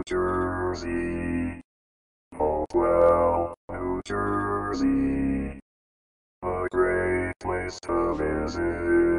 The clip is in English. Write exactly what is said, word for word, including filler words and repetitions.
New Jersey. Hopewell, New Jersey. A great place to visit.